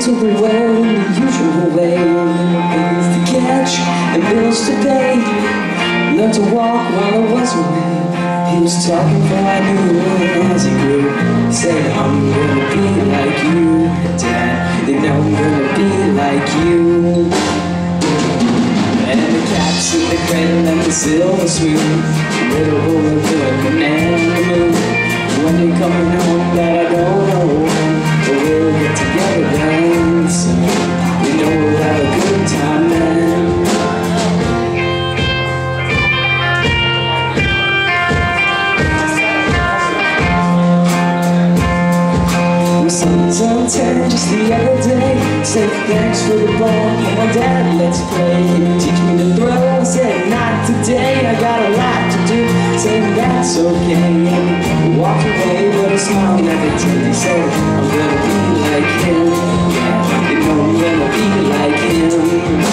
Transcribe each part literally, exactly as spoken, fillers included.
into the world in the usual way. Things to catch and bills to pay. Learned to walk while I was away. He was talking before I knew him as he grew. He said, I'm gonna be like you, Dad. They know I'm gonna be like you. And the cats in the cradle and the silver spoon, little boy put and the moon. When they coming home that I don't know, but we'll get together then. So we know we'll have a good time then. My son's on ten just the other day. Said thanks for the ball, come on Dad, let's play. Teach me to throw, I said not today. I got a lot to do, said that's okay. Walked away, but a smile never did. He said, I'm gonna be like him. Yeah, you know I'm gonna be like him.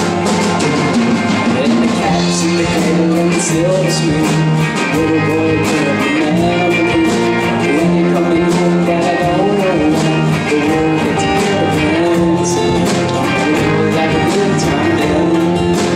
And the cats in the cradle and the silver spoon, little boy, put up the man on the moon. When you're coming home, that I don't know, but we'll get together then. So we'll have a good time then.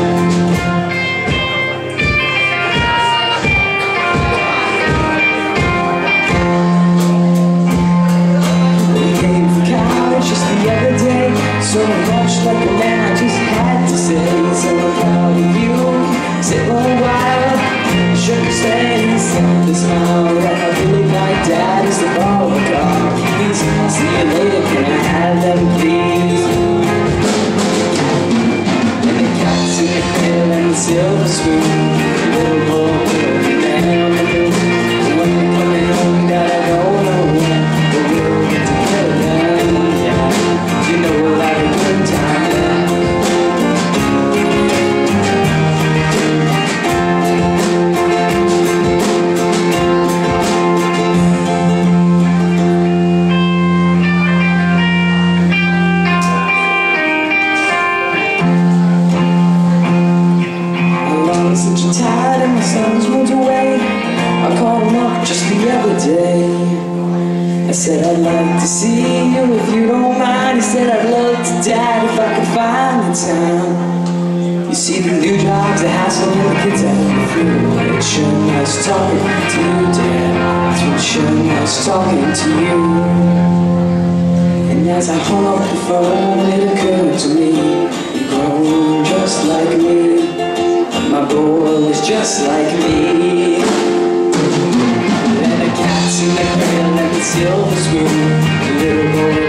So much like a man, I just had to say. So I'm proud of you. Said, oh wow, should have stayed. Said the smile that I really like, Dad, is the ball of car. Please, see you later, can I have them please? And the cats in the cradle and the silver spoon, little boy, little man on the moon. When you're coming home, Dad, I don't know when, but we'll get together then. Yeah, you know we'll have a good time then. I'm such a tired and my son's moved away. I called him up just the other day. I said I'd like to see you if you don't mind. He said I'd love to, Dad, if I could find the time. You see the new jobs, the hassle, and the kids out of the field. It's sure nice talking to you, Dad. It's sure nice talking to you. And as I hung up the phone, it occurred to me, you've grown just like me. My boy was just like me. And the cats in the cradle and the silver spoon, the little boy